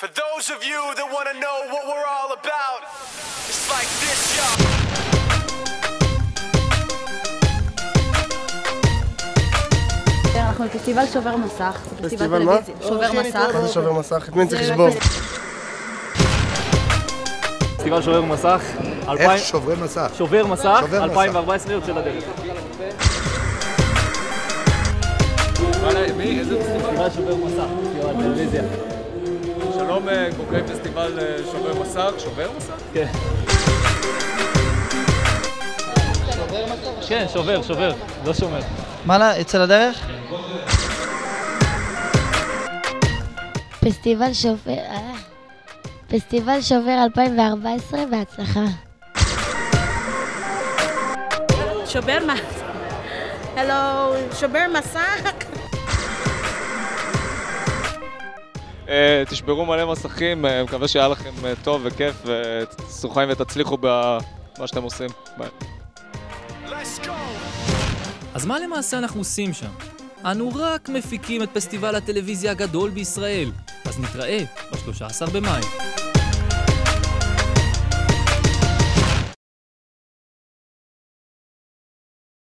For those of you that want to know what we're all about, it's like this, y'all. אנחנו בפסטיבל שובר מסך. פסטיבל מה? שובר מסך. מה זה שובר מסך? את מי צריך לשבור? פסטיבל שובר מסך. איך שובר מסך? שובר מסך, 2014 יוצא לדרך. מי? איזה פסטיבל שובר מסך, פסטיבל טלוויזיה. שלום, בוגרי פסטיבל שובר מסך. שובר מסך? כן. כן, שובר, לא שומר. מה, יצא לדרך? פסטיבל שובר 2014, בהצלחה. שובר מסך. הלו, שובר מסך. תשברו מלא מסכים, מקווה שהיה לכם טוב וכיף ותעשו חיים ותצליחו במה שאתם עושים. ביי. אז מה למעשה אנחנו עושים שם? אנו רק מפיקים את פסטיבל הטלוויזיה הגדול בישראל. אז נתראה ב-13 במאי.